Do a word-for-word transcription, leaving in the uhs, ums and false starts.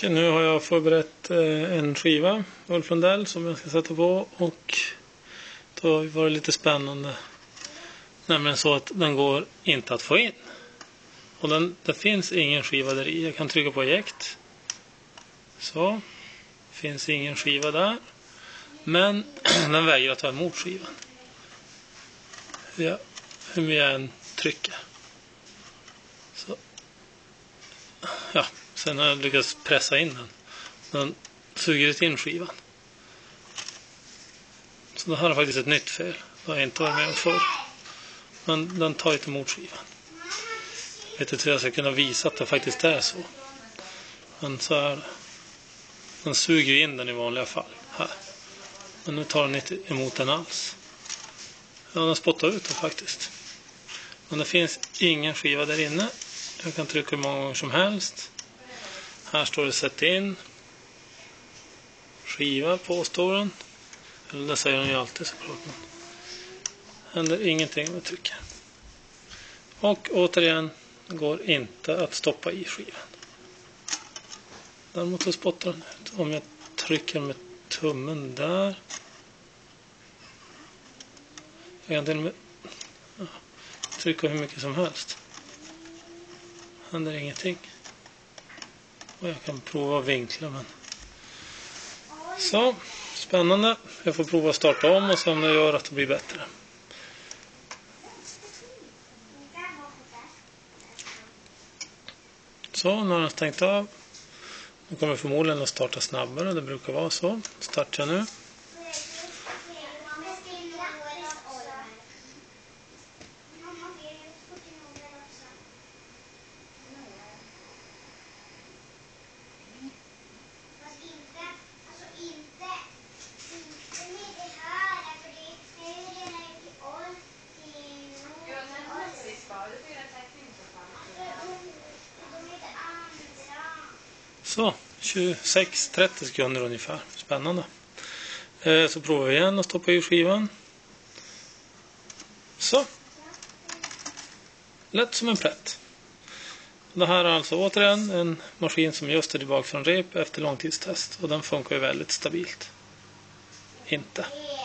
nu har jag förberett en skiva Ulf Lundell som jag ska sätta på, och då var det lite spännande. Nämligen så att den går inte att få in. Och den, det finns ingen skiva där i. Jag kan trycka på eject. Så. Finns ingen skiva där. Men den vägrar ta emot skivan. Ja, hur mycket jag än trycker. Så. Ja, sen har jag lyckats pressa in den. Den suger in skivan. Så det här är faktiskt ett nytt fel. Det har jag inte varit med om förr. Men den tar inte emot skivan. Jag vet inte hur jag ska kunna visa att det faktiskt är så. Men så är det. Den suger in den i vanliga fall. Här. Men nu tar den inte emot den alls. Ja, den spottar ut den faktiskt. Men det finns ingen skiva där inne. Jag kan trycka hur många gånger som helst. Här står det sätt in. Skiva påstår den. Eller det säger den ju alltid såklart. Men händer ingenting med trycker. Och återigen går inte att stoppa i skivan. Däremot så spottar den ut. Om jag trycker med tummen där. Jag kan till och med ja, trycka hur mycket som helst. Händer ingenting. Och jag kan prova att vinkla, men så, spännande. Jag får prova att starta om och se om det gör att det blir bättre. Så, nu har den stängt av. Nu kommer förmodligen att starta snabbare. Det brukar vara så. Startar jag nu. Så, tjugosex till trettio sekunder ungefär. Spännande. Eh, så provar vi igen och stoppar i skivan. Så. Lätt som en plätt. Det här är alltså återigen en maskin som just är tillbaka från rep efter långtidstest. Och den funkar ju väldigt stabilt. Inte.